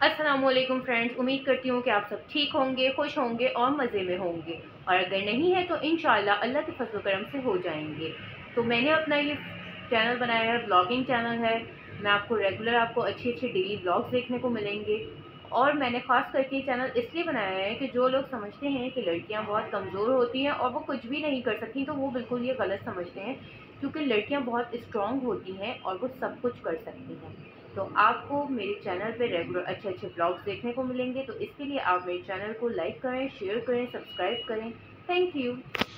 अस्सलामुअलैकुम फ्रेंड्स, उम्मीद करती हूँ कि आप सब ठीक होंगे, खुश होंगे और मज़े में होंगे। और अगर नहीं है तो इंशाल्लाह अल्लाह के फज़ल करम से हो जाएंगे। तो मैंने अपना ये चैनल बनाया है, ब्लॉगिंग चैनल है। मैं आपको रेगुलर अच्छे अच्छे डेली ब्लॉग्स देखने को मिलेंगे। और मैंने ख़ास करके ये चैनल इसलिए बनाया है कि जो लोग समझते हैं कि लड़कियाँ बहुत कमज़ोर होती हैं और वो कुछ भी नहीं कर सकती, तो वो बिल्कुल ये गलत समझते हैं। क्योंकि लड़कियाँ बहुत स्ट्रॉन्ग होती हैं और वो सब कुछ कर सकती हैं। तो आपको मेरे चैनल पे रेगुलर अच्छे अच्छे ब्लॉग्स देखने को मिलेंगे। तो इसके लिए आप मेरे चैनल को लाइक करें, शेयर करें, सब्सक्राइब करें। Thank you.